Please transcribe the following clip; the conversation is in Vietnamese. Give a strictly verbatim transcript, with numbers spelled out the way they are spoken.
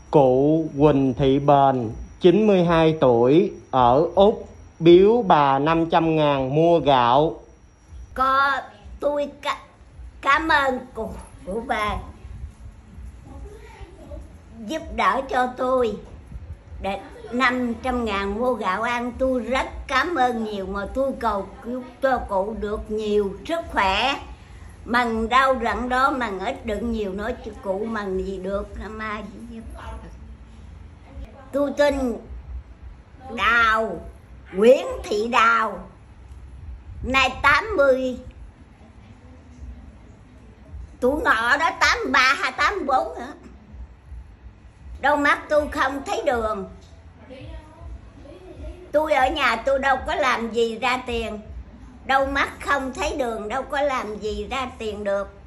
Cụ Huỳnh Thị Bền, chín mươi hai tuổi, ở Úc, biếu bà năm trăm ngàn mua gạo. Có tôi ca cảm ơn cụ, cụ bà giúp đỡ cho tôi để năm trăm ngàn mua gạo ăn. Tôi rất cảm ơn nhiều, mà tôi cầu cho cụ được nhiều sức khỏe, mừng đau rặn đó, mừng ít đựng nhiều, nói cho cụ mừng gì được. Mà tôi tên Đào, Nguyễn Thị Đào, nay tám mươi, tuổi ngọ đó tám mươi ba hay tám mươi bốn nữa. Đôi mắt tôi không thấy đường. Tôi ở nhà tôi đâu có làm gì ra tiền. Đôi mắt không thấy đường, đâu có làm gì ra tiền được.